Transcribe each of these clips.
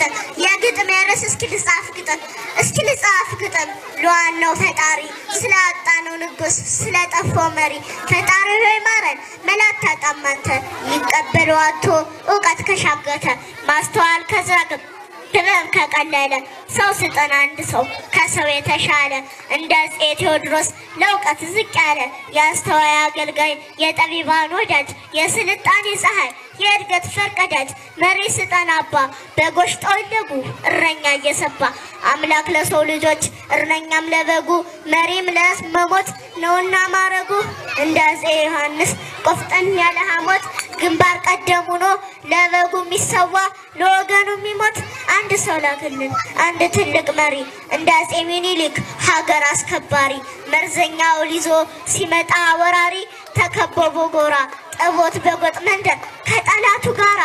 ግጥም የግጥም ያረስ እስኪ ልጻፍ ግጥም ለዋናው ፈጣሪ ስላጣነው ንጉስ ስለጠፋው መሪ ፈጣሪ ሆይ ማረን መላእክት አጣማንተ ይቀበለው አጥቶ ዕውቀት ከሻገተ ማስተዋል ከዛግብ ጥበብ ከቀለለ ሰው ስጠን አንድ ሰው ከሰው የተሻለ እንደ አፄ ቴዎድሮስ ለዕውቀት ዝቅ ያለ የአስተዋይ አገልጋይ የጠቢባን ወዳጅ የስልጣኔ ፀሐይ የእድገት ፈርቀዳጅ መሪ ስጠን አባ በጎች ጠወለጉ እረኛ እየሰባ አምላክ ለሰው ልጆች እረኛም ለበጉ መሪም ለመሞት ነውና ማረጉ እንደ አፄ ዮሐንስ ቆፍጠን ያለ ሐሞት ግንባር ቀደም ሆኖ ለበጉ የሚሰዋ ለወገኑ የሚሞት አንድ ሰው ላክልን አንድ ትልቅ መሪ እንደ አፄ ሚኒሊክ ሀገር አስከባሪ መርዘኛውን ይዞ ሲመጣ ወራሪ ተከበቦ ጎራ ጠቦት በጎጥ መንደር ከጠላቱ ጋራ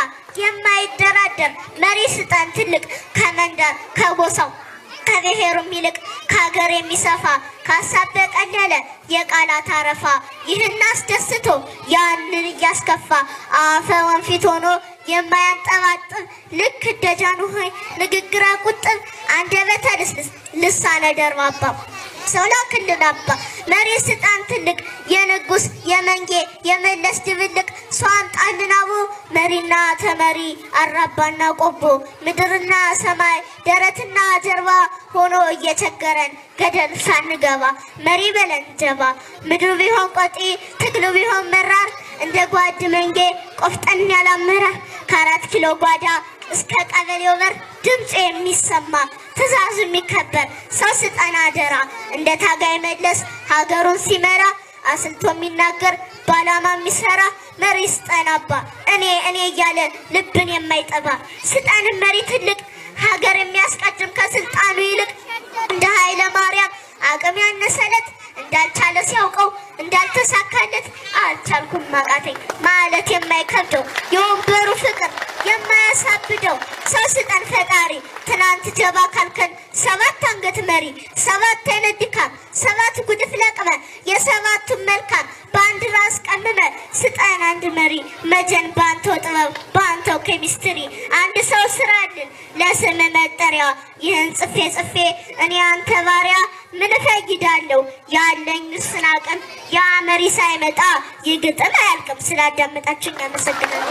የማይደራደር መሪ ስጠን ትልቅ ከመንደር ከጎሳው ከብሔሩም ይልቅ ከሀገር የሚሰፋ ካሳብ በቀለለ የቃላት አረፋ ይህን አስደስቶ ያንን እያስከፋ አፈ ወንፊት ሆኖ የማያንጠባጥብ ልክ ደጃኑ ሆይ ንግግር ቁጥብ አንደበተ ልስልስ ልሳነ ደርባባ ሰው ላክልን አባ መሪ ስጠን ትልቅ የንጉስ የመንጌ የመለስ ድብልቅ ሰው አምጣልን አቦ መሪና ተመሪ አራባና ቆቦ ምድርና ሰማይ ደረትና ጀርባ ሆኖ እየቸገረን ገደል ሳንገባ መሪ በለን ጀባ ምድሩ ቢሆን ቆጢ ትግሉ ቢሆን መራር እንደ ጓድ መንጌ ቆፍጠን ያላመራ ከ4 ኪሎ ጓዳ እስከ ቀበሌው በር ድምጽ የሚሰማ ትእዛዙ የሚከበር ሰው ስጠን አደራ እንደ ታጋይ መለስ ሀገሩን ሲመራ አስልቶ የሚናገር ባላማ የሚሰራ መሪ ስጠን አባ እኔ እያለ ልብን የማይጠባ ስጠን መሪ ትልቅ ሀገር የሚያስቀድም ከስልጣኑ ይልቅ እንደ ኃይለ ማርያም አቅም ያነሰለት እንዳልቻለ ሲያውቀው እንዳልተሳካለት አልቻልኩም ማቃተኝ ማለት የማይከብደው የወንበሩ ፍቅር የማያሳብደው ሰው ስጠን ፈጣሪ ትናንት ጀባ ካልከን 7 አንገት መሪ 7 አይነት ድካም 7 ጉድፍ ለቅመ የ7ቱ መልካም በአንድ ራስ ቀምመ ስጠን አንድ መሪ መጀን ባንተው ጥበብ ባንተው ኬሚስትሪ አንድ ሰው ስራልን ለስም መጠሪያ ይህን ጽፌ እኔ አንተ ባሪያ ምን ፈይዳለው ያለኝ ስናቀም ያ መሪ ሳይመጣ ይግጥም አያልቅም ስላዳመጣችሁኝ አመሰግናለሁ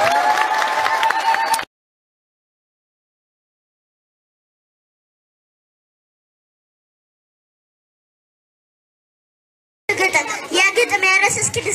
የግጥም ያረስ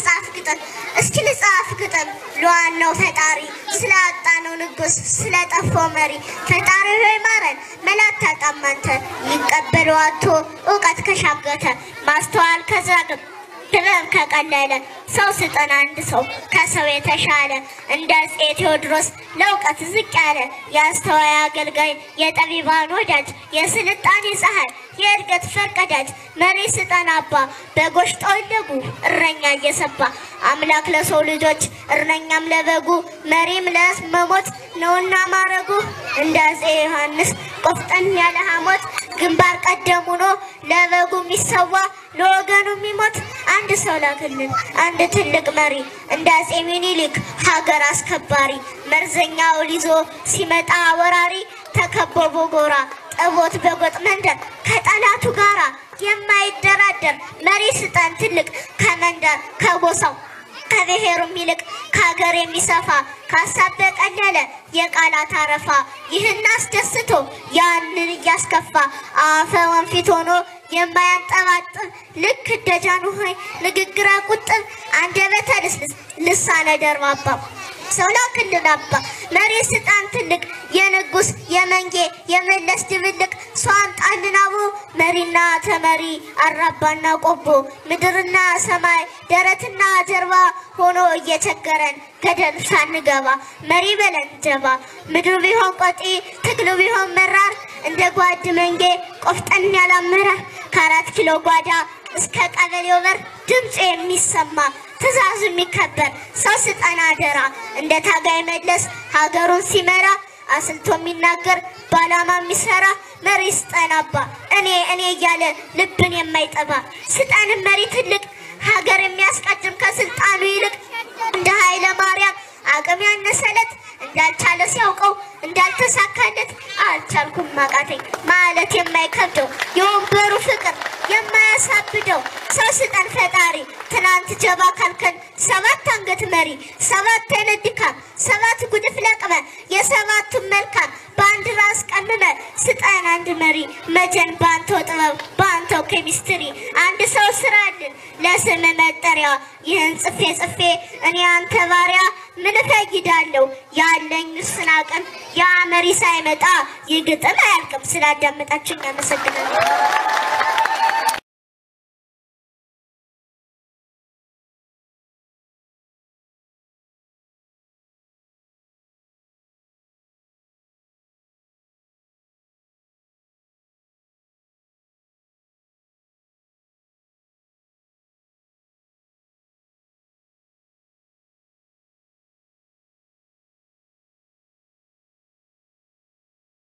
እስኪ ልጻፍ ግጥም ለዋናው ፈጣሪ ስላጣነው ንጉስ ስለጠፋው መሪ ፈጣሪ ሆይ ማረን መላእክት አጣማንተ ይቀበለው አጥቶ ዕውቀት ከሻገተ ማስተዋል ከዛግብ ጥበብ ከቀለለ ሰው ስጠን አንድ ሰው ከሰው የተሻለ እንደ አፄ ቴዎድሮስ ለዕውቀት ዝቅ ያለ የአስተዋይ አገልጋይ የጠቢባን ወዳጅ የስልጣኔ ፀሐይ የእድገት ፈርቀዳጅ መሪ ስጠን አባ በጎች ጠወለጉ እረኛ እየሰባ አምላክ ለሰው ልጆች እረኛም ለበጉ መሪም ለመሞት ነውና ማረጉ እንደ አፄ ዮሐንስ ቆፍጠን ያለ ሐሞት ግንባር ቀደም ሆኖ ለበጉ የሚሰዋ ለወገኑ የሚሞት አንድ ሰው ላክልን አንድ ትልቅ መሪ እንደ አፄ ሚኒሊክ ሀገር አስከባሪ መርዘኛውን ይዞ ሲመጣ ወራሪ ተከበቦ ጎራ ጠቦት በጎጥ መንደር ከጠላቱ ጋራ የማይደራደር መሪ ስጠን ትልቅ ከመንደር ከጎሳው ከብሔሩም ይልቅ ከሀገር የሚሰፋ ካሳብ በቀለለ የቃላት አረፋ ይህን አስደስቶ ያንን እያስከፋ አፈ ወንፊት ሆኖ የማያንጠባጥብ ልክ ደጃኑ ሆይ ንግግር ቁጥብ አንደበተ ልስልስ ልሳነ ደርባባ ሰው ላክልን አባ መሪ ስጠን ትልቅ የንጉስ የመንጌ የመለስ ድብልቅ ሰው አምጣልን አቦ መሪና ተመሪ አራባና ቆቦ ምድርና ሰማይ ደረትና ጀርባ ሆኖ እየቸገረን ገደል ሳንገባ መሪ በለን ጀባ ምድሩ ቢሆን ቆጢ ትግሉ ቢሆን መራር እንደ ጓድ መንጌ ቆፍጠን ያላመራ ከ4 ኪሎ ጓዳ እስከ ቀበሌው በር ድምጽ የሚሰማ ትእዛዙ የሚከበር ሰው ስጠን አደራ እንደ ታጋይ መለስ ሀገሩን ሲመራ አስልቶ የሚናገር ባላማ የሚሰራ መሪ ስጠን አባ እኔ እያለ ልብን የማይጠባ ስጠን መሪ ትልቅ ሀገር የሚያስቀድም ከስልጣኑ ይልቅ እንደ ኃይለ ማርያም አቅም ያነሰለት እንዳልቻለ ሲያውቀው እንዳልተሳካለት አልቻልኩም ማቃተኝ ማለት የማይከብደው የወንበሩ ፍቅር የማያሳብደው ሰው ስጠን ፈጣሪ ትናንት ጀባ ካልከን 7 አንገት መሪ 7 አይነት ድካም 7 ጉድፍ ለቅመ የሰባቱን መልካም በአንድ ራስ ቀምመ ስጠን አንድ መሪ መጀን ባንተው ጥበብ ባንተው ኬሚስትሪ አንድ ሰው ስራልን ለስም መጠሪያ ይህን ጽፌ እኔ አንተ ባሪያ ምን ፈይዳለሁ ያለኝ ስናቀም ያ መሪ ሳይመጣ ይግጥም አያልቅም። ስላዳመጣችሁኝ አመሰግናለሁ።